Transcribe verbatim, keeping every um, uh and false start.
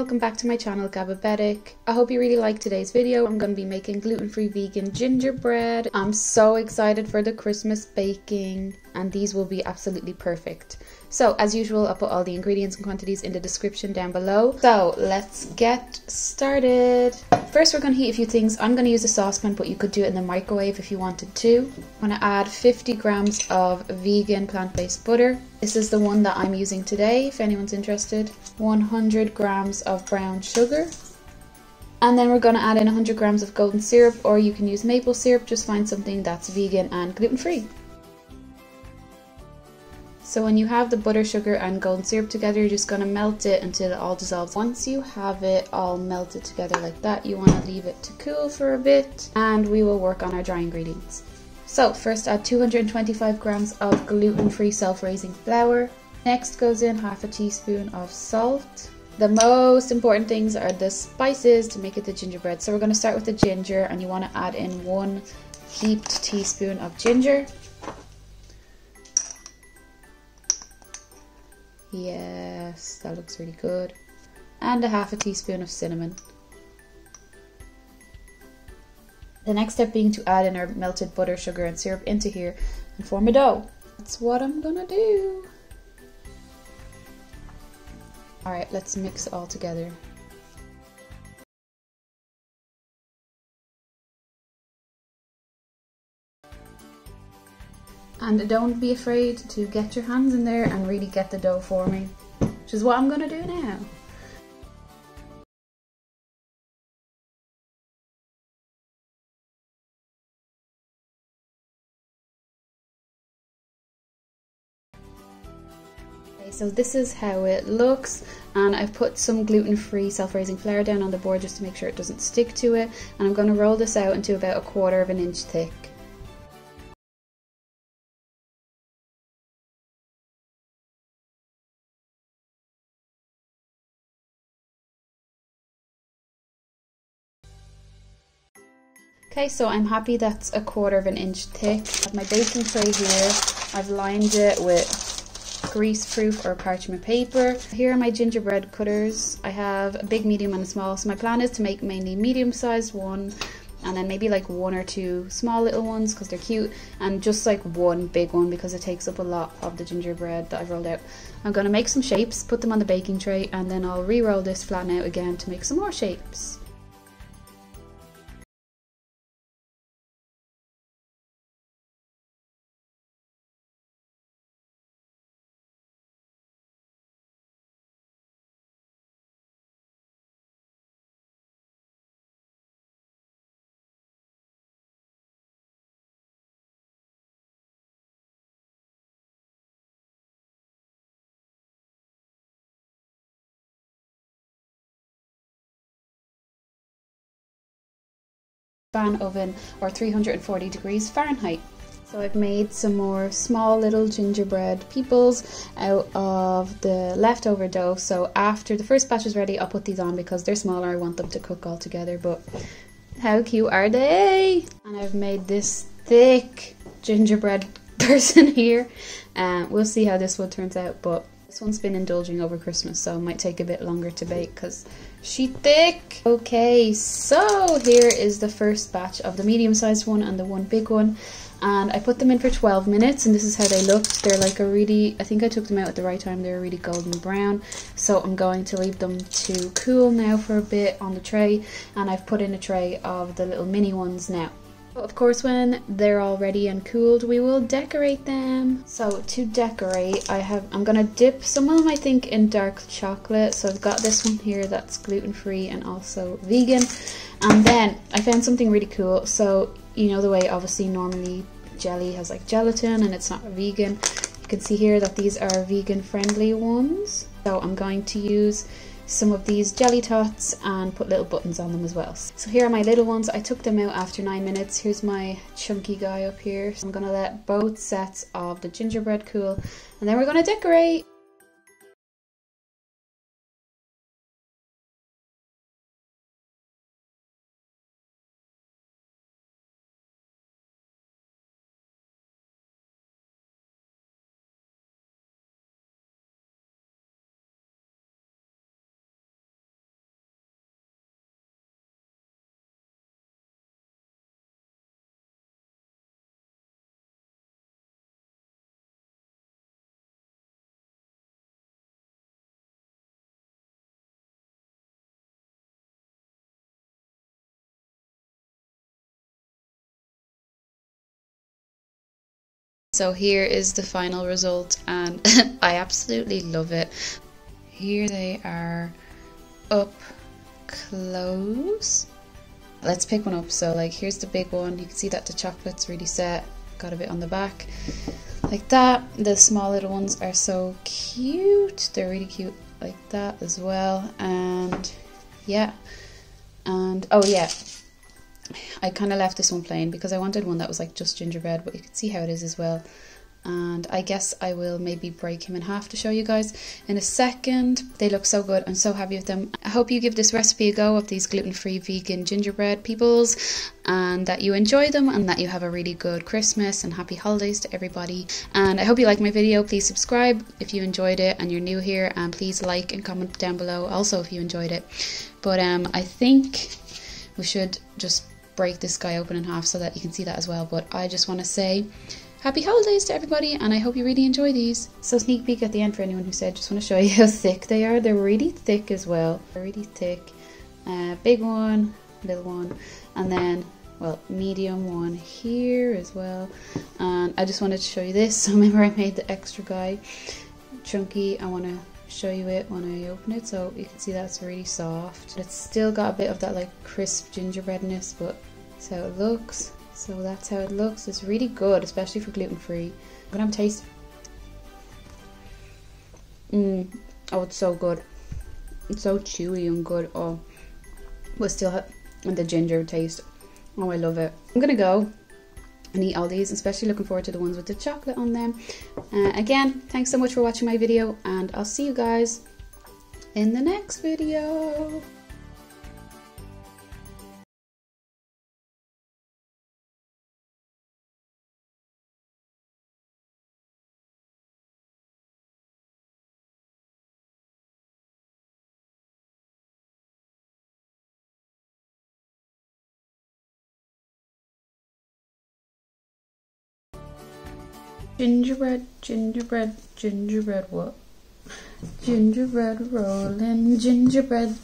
welcome back to my channel Gabbabetic. I hope you really like today's video. I'm going to be making gluten-free vegan gingerbread. I'm so excited for the Christmas baking and these will be absolutely perfect. So as usual, I'll put all the ingredients and quantities in the description down below. So let's get started. First we're going to heat a few things. I'm going to use a saucepan, but you could do it in the microwave if you wanted to. I'm going to add fifty grams of vegan plant-based butter. This is the one that I'm using today if anyone's interested. one hundred grams of brown sugar. And then we're going to add in one hundred grams of golden syrup, or you can use maple syrup. Just find something that's vegan and gluten-free. So when you have the butter, sugar and golden syrup together, you're just going to melt it until it all dissolves. Once you have it all melted together like that, you want to leave it to cool for a bit and we will work on our dry ingredients. So first add two hundred twenty-five grams of gluten-free self-raising flour. Next goes in half a teaspoon of salt. The most important things are the spices to make it the gingerbread. So we're going to start with the ginger, and you want to add in one heaped teaspoon of ginger. Yes, that looks really good. And a half a teaspoon of cinnamon. The next step being to add in our melted butter, sugar and syrup into here and form a dough. That's what I'm gonna do. Alright, let's mix it all together. And don't be afraid to get your hands in there and really get the dough forming, which is what I'm gonna do now. Okay, so this is how it looks, and I've put some gluten-free self-raising flour down on the board just to make sure it doesn't stick to it, and I'm gonna roll this out into about a quarter of an inch thick. Okay, so I'm happy that's a quarter of an inch thick. I have my baking tray here. I've lined it with grease-proof or parchment paper. Here are my gingerbread cutters. I have a big, medium and a small. So my plan is to make mainly medium-sized one, and then maybe like one or two small little ones because they're cute, and just like one big one because it takes up a lot of the gingerbread that I've rolled out. I'm going to make some shapes, put them on the baking tray, and then I'll re-roll this, flatten out again to make some more shapes. Fan oven or three hundred forty degrees Fahrenheit. So I've made some more small little gingerbread peoples out of the leftover dough. So after the first batch is ready, I'll put these on because they're smaller. I want them to cook all together, but how cute are they? And I've made this thick gingerbread person here. Uh, we'll see how this one turns out, but this one's been indulging over Christmas, so it might take a bit longer to bake because she's thick. Okay, so here is the first batch of the medium-sized one and the one big one, and I put them in for twelve minutes, and this is how they looked. They're like a really, I think I took them out at the right time, they were really golden brown. So I'm going to leave them to cool now for a bit on the tray, and I've put in a tray of the little mini ones now. Of course, when they're all ready and cooled, we will decorate them. So to decorate, I have, I'm gonna dip some of them, I think, in dark chocolate. So I've got this one here that's gluten-free and also vegan. And then I found something really cool. So you know the way obviously normally jelly has like gelatin and it's not vegan. You can see here that these are vegan friendly ones. So I'm going to use some of these jelly tots and put little buttons on them as well. So here are my little ones. I took them out after nine minutes. Here's my chunky guy up here. So I'm gonna let both sets of the gingerbread cool, and then we're gonna decorate. So here is the final result, and I absolutely love it. Here they are up close. Let's pick one up. So like here's the big one. You can see that the chocolate's really set, got a bit on the back like that. The small little ones are so cute. They're really cute like that as well. And yeah, and oh yeah, I kind of left this one plain because I wanted one that was like just gingerbread, but you can see how it is as well. And I guess I will maybe break him in half to show you guys in a second. They look so good. I'm so happy with them. I hope you give this recipe a go of these gluten-free vegan gingerbread peoples, and that you enjoy them, and that you have a really good Christmas and happy holidays to everybody. And I hope you like my video. Please subscribe if you enjoyed it and you're new here, and please like and comment down below also if you enjoyed it. But um, I think we should just break this guy open in half so that you can see that as well. But I just want to say happy holidays to everybody, and I hope you really enjoy these. So sneak peek at the end for anyone who said, just want to show you how thick they are. They're really thick as well. They're really thick. Uh, big one, little one, and then, well, medium one here as well. And I just wanted to show you this. So remember I made the extra guy chunky. I want to show you it when I open it so you can see that it's really soft. It's still got a bit of that like crisp gingerbreadness, but that's how it looks. So that's how it looks. It's really good, especially for gluten-free. I'm gonna have a taste. Mmm. Oh, it's so good. It's so chewy and good. Oh, but still have the ginger taste. Oh, I love it. I'm gonna go and eat all these, especially looking forward to the ones with the chocolate on them. Uh, again, thanks so much for watching my video, and I'll see you guys in the next video. Gingerbread, gingerbread, gingerbread what? Gingerbread rolling, gingerbread.